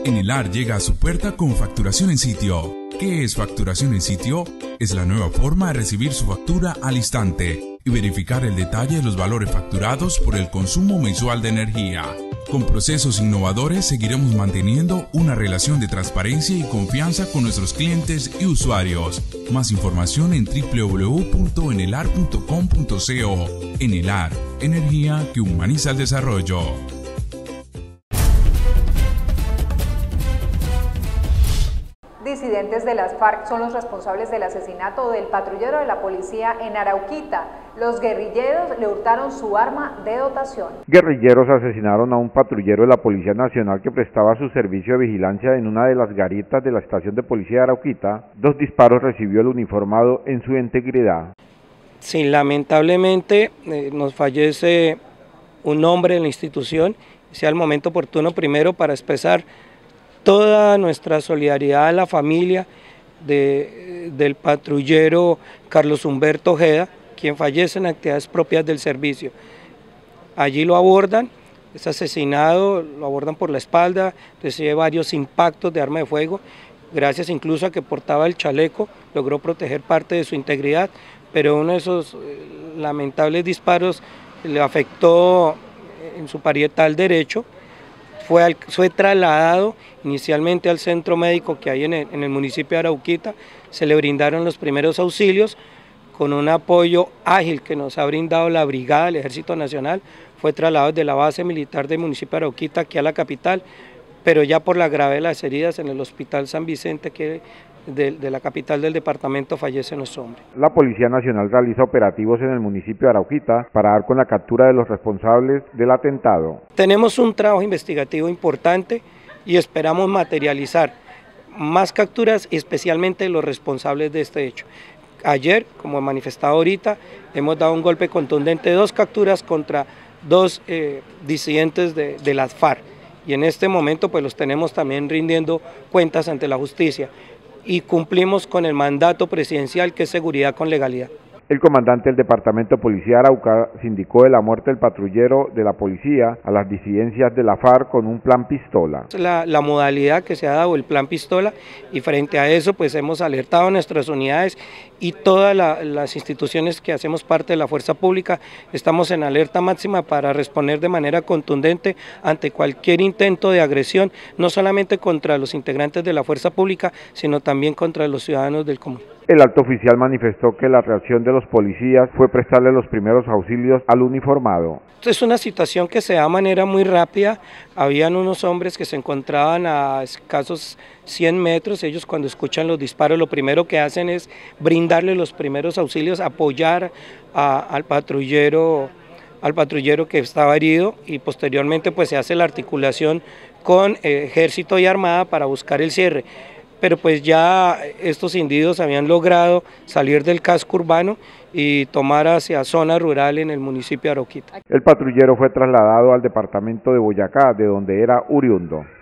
Enelar llega a su puerta con facturación en sitio. ¿Qué es facturación en sitio? Es la nueva forma de recibir su factura al instante y verificar el detalle de los valores facturados por el consumo mensual de energía. Con procesos innovadores seguiremos manteniendo una relación de transparencia y confianza con nuestros clientes y usuarios. Más información en www.enelar.com.co. Enelar, energía que humaniza el desarrollo. Disidentes de las FARC son los responsables del asesinato del patrullero de la policía en Arauquita. Los guerrilleros le hurtaron su arma de dotación. Guerrilleros asesinaron a un patrullero de la Policía Nacional que prestaba su servicio de vigilancia en una de las garitas de la estación de policía de Arauquita. 2 disparos recibió el uniformado en su integridad. Sí, lamentablemente nos fallece un hombre en la institución. Sea el momento oportuno primero para expresar toda nuestra solidaridad a la familia del patrullero Carlos Humberto Ojeda, quien fallece en actividades propias del servicio. Allí lo abordan, es asesinado, lo abordan por la espalda, recibe varios impactos de arma de fuego, gracias incluso a que portaba el chaleco, logró proteger parte de su integridad, pero uno de esos lamentables disparos le afectó en su parietal derecho. Fue trasladado inicialmente al centro médico que hay en el municipio de Arauquita, se le brindaron los primeros auxilios con un apoyo ágil que nos ha brindado la brigada del Ejército Nacional, fue trasladado desde la base militar del municipio de Arauquita aquí a la capital, pero ya por la gravedad de las heridas en el Hospital San Vicente que de la capital del departamento fallece nuestro hombre. La Policía Nacional realiza operativos en el municipio de Arauquita para dar con la captura de los responsables del atentado. Tenemos un trabajo investigativo importante y esperamos materializar más capturas, especialmente los responsables de este hecho. Ayer, como he manifestado ahorita, hemos dado un golpe contundente, 2 capturas contra 2 disidentes de las FARC y en este momento pues los tenemos también rindiendo cuentas ante la justicia. Y cumplimos con el mandato presidencial que es seguridad con legalidad. El comandante del Departamento de Policía de Arauca indicó de la muerte del patrullero de la policía a las disidencias de la FARC con un plan pistola. La modalidad que se ha dado, el plan pistola, y frente a eso pues hemos alertado a nuestras unidades y todas las instituciones que hacemos parte de la fuerza pública, estamos en alerta máxima para responder de manera contundente ante cualquier intento de agresión, no solamente contra los integrantes de la fuerza pública, sino también contra los ciudadanos del común. El alto oficial manifestó que la reacción de los policías fue prestarle los primeros auxilios al uniformado. Es una situación que se da de manera muy rápida, habían unos hombres que se encontraban a escasos 100 metros, ellos cuando escuchan los disparos lo primero que hacen es brindarle los primeros auxilios, apoyar al patrullero que estaba herido y posteriormente pues se hace la articulación con ejército y armada para buscar el cierre. Pero pues ya estos individuos habían logrado salir del casco urbano y tomar hacia zona rural en el municipio de Arauquita. El patrullero fue trasladado al departamento de Boyacá, de donde era oriundo.